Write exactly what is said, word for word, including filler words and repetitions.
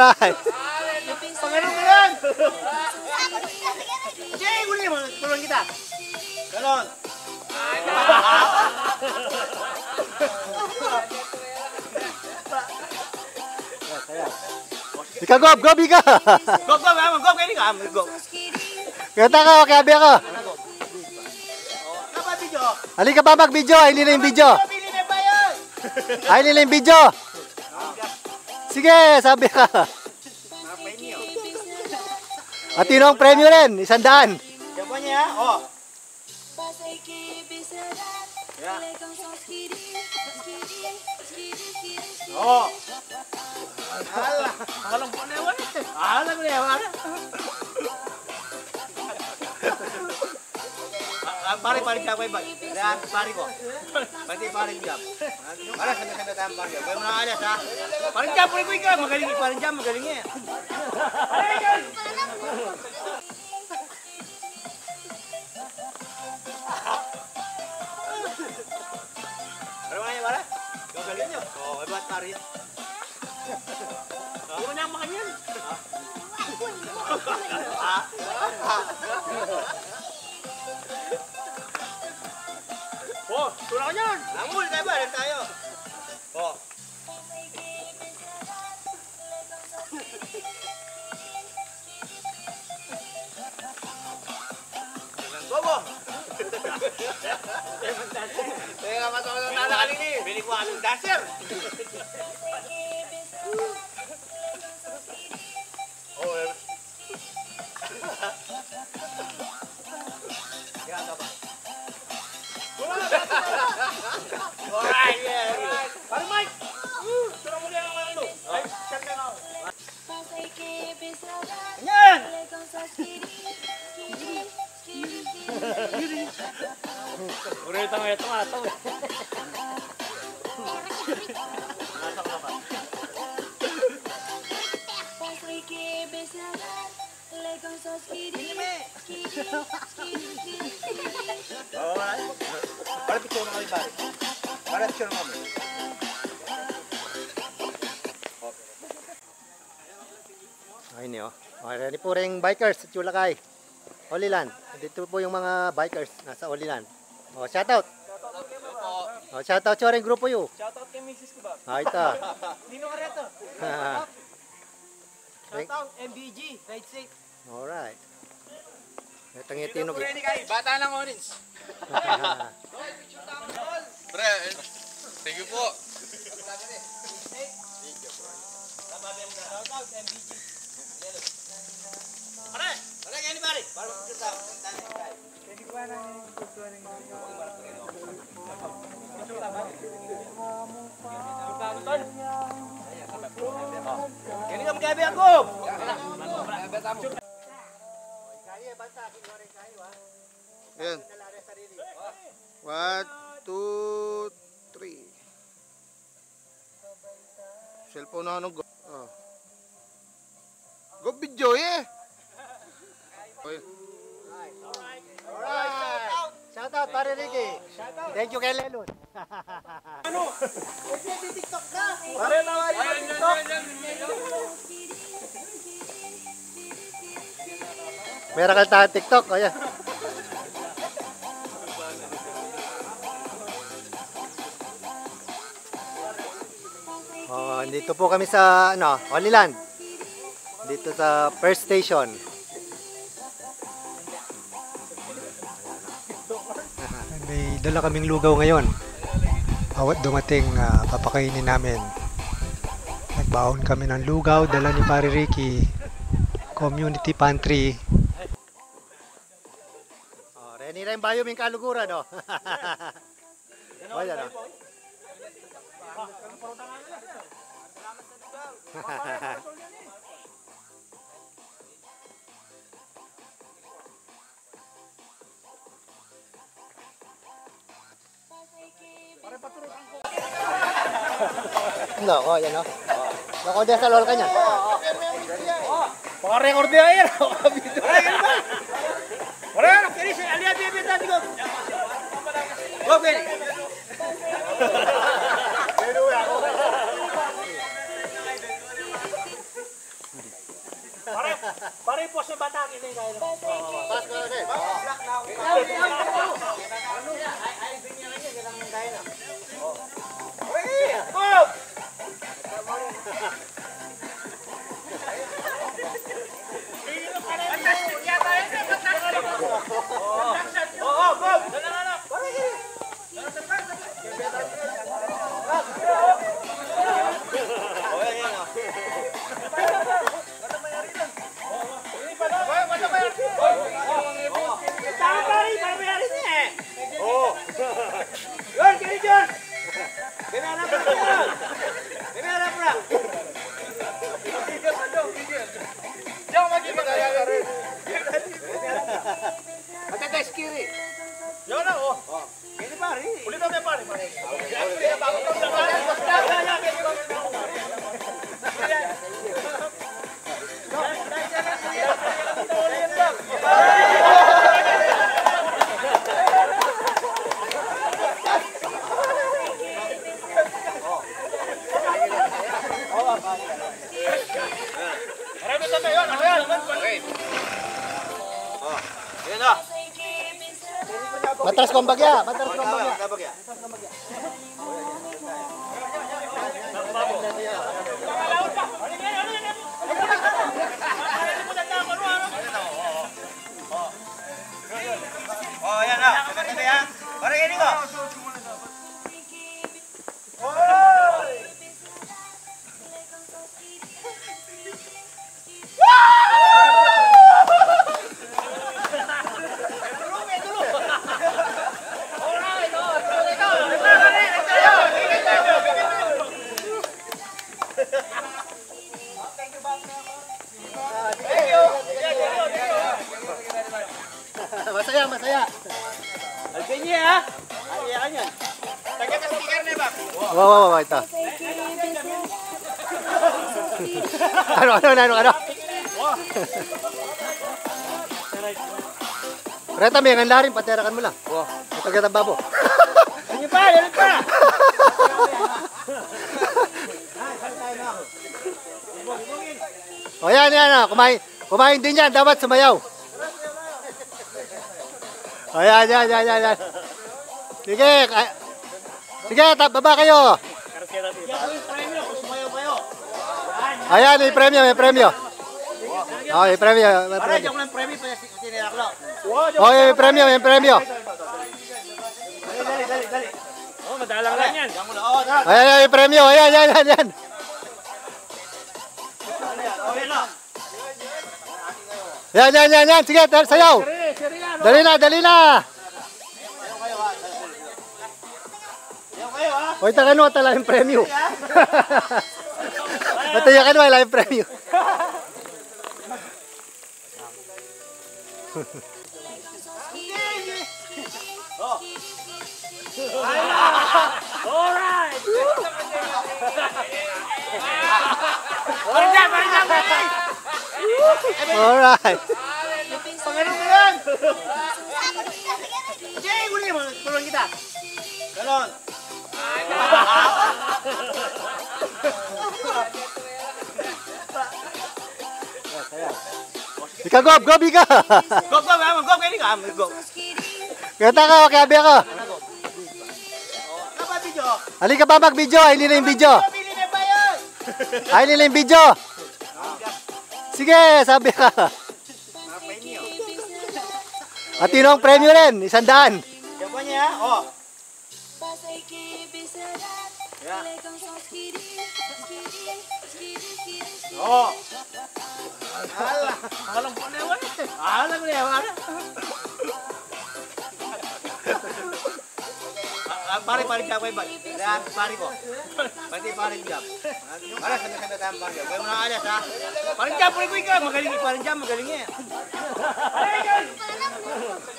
Alright. Pangano mo yan? Jay, uli mo. Tulungan kita. Ganon. Ika gob, gob ika. Go, go, go, go, kayo ka. Go. Kata ka, kabi ako. Apa video? Halika pa mag-video, ay nila yung video. Pili na ba yun? Ay nila yung video. Sige, sabi ka. At yun ang premyo rin, isang daan. Yan po niya, oh. Yeah. Oh. Ala, alam ko na yun. Alam ko na yun. Pari pari ka kay ba? Yan pari ko. Pati pari jam. Para sa kanya tayo pari. Kaya mga alas ha. Pari jam puri ko ikaw magaling pari jam magaling eh. Ano nga yan, Mara? Gagaling nyo? Oo, may ba't pari yan? Hindi mo na ang makanyan. Oh, tulak ka niyan! Amul, tayo ba? Rin tayo. Oh. Bobo! Kaya nga matawag ng nalakaling ni. Bili ko anong dasher. Oh, eh. Yan ka ba? Alright, yeah. Parang Mike! Tura mo lang ang ano. Ay, check na ako. Yan! Ulit ang ito nga ito. Nasaan ka ba? Alright. Para picture mo kami pare. Para picture mo kami. Ay niyo. Okay, ready po rin bikers sa Chulakay. Holy Land. Dito po yung mga bikers nasa Holy Land. Oh, shout out. Oh, shout out sa ring grupo yo. Shout out kay Missus ko ba? Ah, ito. Nino ka reto. Shout out M B G. Ride safe. Alright. Ito ng itinog. Bata ng orange. Pre, thank you po. Shout out M B G. Pare, pare kayo ni pare. Para magkita. Pwede ko na ng gusto ng Kini ka magabi ako. Ayan. One, two, three. Cellphone na ano. Oh. Go video eh. Okay. Alright. Shout out pare Ricky. Thank you kay Lelon. Ano? Pwede TikTok na. Pare na nga yung TikTok. Meron ka tayo TikTok. Ayan. Oh, dito po kami sa ano, Holy Land. Dito sa first station. May dala kaming lugaw ngayon. Awat dumating, uh, papakainin namin. Nagbaon kami ng lugaw, dala ni Pare Ricky. Community pantry. Oh, Reni rin bayo ming kaluguran, no? Oh, yan, no? No, oh, yan, no? Nako, dia sa lol ka niya. Mga record niya yan. Pare, ganun ba? Pare, finish. Aliya, biya, biya, go. Go, Kenny. Pare po sa batang ini kaya. Pas ko kasi. Bob! Oo, Bob! Tama pare, para mayari niya eh. Oo. Yun, kini dyan. Kinarap na yan. Kinarap na. Diyan magiging rin. Matatas kiri. Yan na, oh. Kini pare. Ulit na pare, pare. Matras kong bagya. Matras kong bagya. Bagya. Oh, yan na. Tabi ha. Parang ini ko. Masaya, masaya. Alpin niya ha. Ayakan yan. Tagyan ka sticker na ba? Wow, wow, wow, ito. Ano, ano, ano, ano? Reta, may nganda rin, paterakan mo lang. Wow. Ito ang babo. Ano pa? Ano pa? O yan, yan, ah. Kumain, kumain din yan, dapat sumayaw. O yan, yan, yan, yan, yan. Sige, kay- sige, tap, baba kayo. Ayan, may premyo, may premyo. O, may premyo, may Para, premyo. joke lang premi pa si Tinilaklo. O, may premyo, may premyo. Dali, dali, dali, dali. Oh, madalang lang yan. Diyan mo na. Oh, dali. Ayan, ayan, may premyo. Ayan, ayan, ayan, ayan. Oh, yan na. Yan, yan, yan, yan. Sige, tar- sayaw. Dali na, dali na. Yan kayo ha. O, ito kanu, ito lang yung premyo. Ito yung kanu, lang yung premyo. Alright. Parang dyan, parang dyan, parang dyan. Alright. Pangano mo yan? Sige, kunin mo. Tulungan kita. Ganon. Ika, gob, gob, ika. Go, go, go, go, kaya ka. Go. Kata ka, kabi ako. Ano ba video? Halika ba mag-video? Ay, nila yung video. Pabili na ba yun? Ay, nila yung video. Sige, sabi ka. At yun ang premyo rin, isang daan. Yan po niya, oh. Yeah. Oh. Ala, alam ko na yawan. Alam ko na yawan. Pare, pare siya ko iba. Kaya, pare ko. Pati pare siya. Alas, kanda-kanda tayong pare. Kaya mo na alas, ha? Parang siya, pare ko ikaw. Magaling, parang siya, magaling eh. Pare,